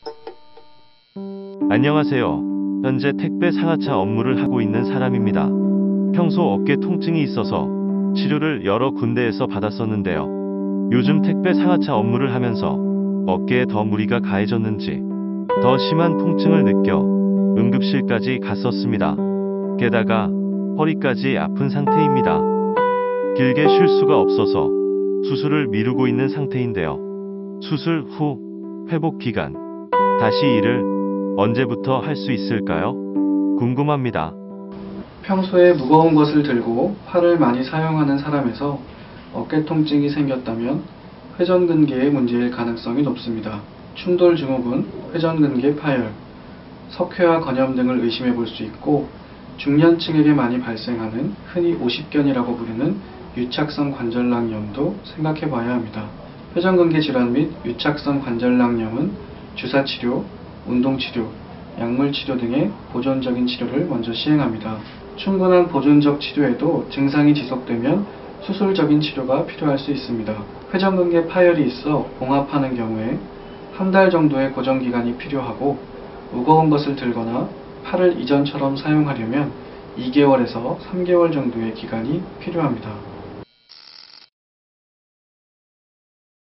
안녕하세요. 현재 택배 상하차 업무를 하고 있는 사람입니다. 평소 어깨 통증이 있어서 치료를 여러 군데에서 받았었는데요. 요즘 택배 상하차 업무를 하면서 어깨에 더 무리가 가해졌는지 더 심한 통증을 느껴 응급실까지 갔었습니다. 게다가 허리까지 아픈 상태입니다. 길게 쉴 수가 없어서 수술을 미루고 있는 상태인데요. 수술 후 회복 기간, 다시 일을 언제부터 할 수 있을까요? 궁금합니다. 평소에 무거운 것을 들고 팔을 많이 사용하는 사람에서 어깨 통증이 생겼다면 회전근개의 문제일 가능성이 높습니다. 충돌 증후군, 회전근개 파열, 석회화 건염 등을 의심해 볼 수 있고, 중년층에게 많이 발생하는 흔히 오십견이라고 부르는 유착성 관절낭염도 생각해 봐야 합니다. 회전근개 질환 및 유착성 관절낭염은 주사치료, 운동치료, 약물치료 등의 보존적인 치료를 먼저 시행합니다. 충분한 보존적 치료에도 증상이 지속되면 수술적인 치료가 필요할 수 있습니다. 회전근개 파열이 있어 봉합하는 경우에 한 달 정도의 고정기간이 필요하고, 무거운 것을 들거나 팔을 이전처럼 사용하려면 2개월에서 3개월 정도의 기간이 필요합니다.